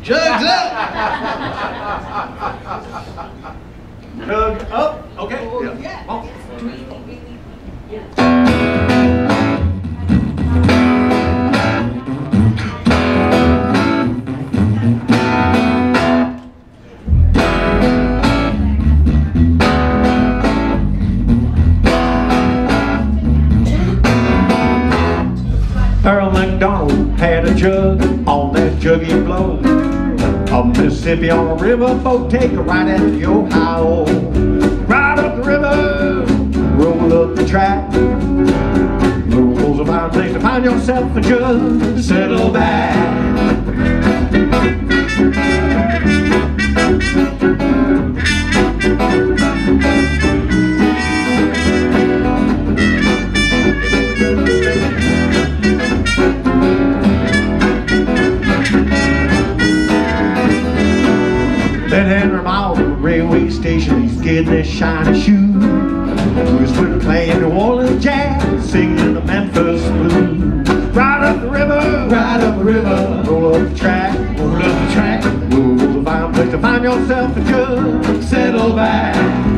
Jugs up. Jug up. Okay. Yeah. Oh. Earl McDonald had a jug, on that jug he blowed. Up Mississippi on a riverboat, take a ride at the Ohio. Ride up the river, roll up the track. Rolls a fine place to find yourself a jug, settle back. That Henry Miles at the railway station, he's getting his shiny shoe. He's playing New Orleans jazz, singing the Memphis blues. Ride up the river, roll up the track, roll up the track. Roll's a fine place to find yourself a jug, settle back.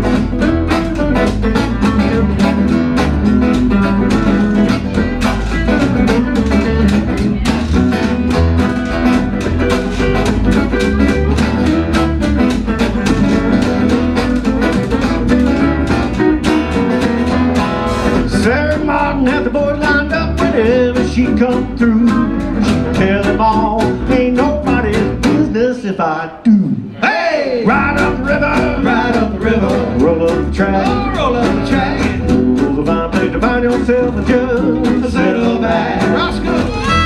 Sarah Martin had the boys lined up whenever she come through. She'd tell them all, ain't nobody's business if I do. Hey! Ride up the river, roll up the track, roll up the track. Roll's a fine place to find yourself a jug, settle back. Roscoe!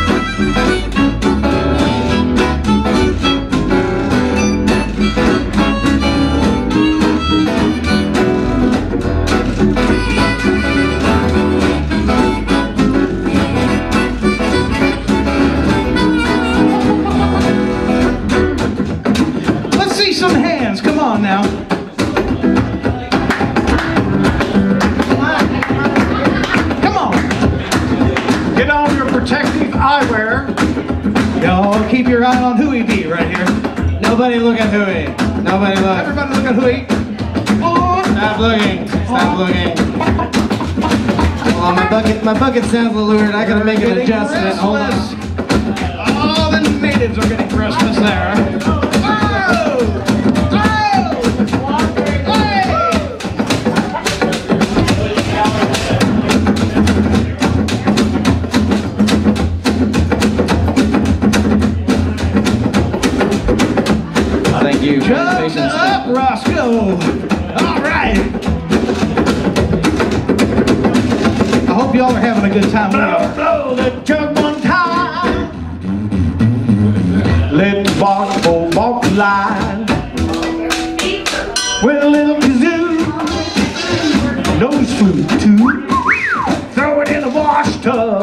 Some hands, come on now. Come on. Get on your protective eyewear. Y'all keep your eye on Huey B right here. Nobody look at Huey. Nobody look. Everybody look at Huey. Stop looking. Stop looking. Oh, my bucket sounds a little weird. I gotta make an adjustment. Hold on. Oh, the natives are getting restless there. Thank you. Jugs up, Roscoe. All right. I hope y'all are having a good time. Blow, blow the jug one time. Let the bark walk the line. With a little kazoo, nose flute too. Throw it in the wash tub.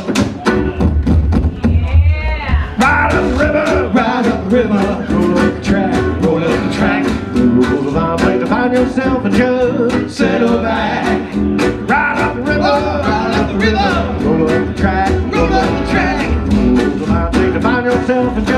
Ride up the river, roll up the track, roll up the track. Roll's a fine place to find yourself a jug, settle back. Ride up the river, roll up the track, roll up the track. Roll's a fine place to find yourself a jug.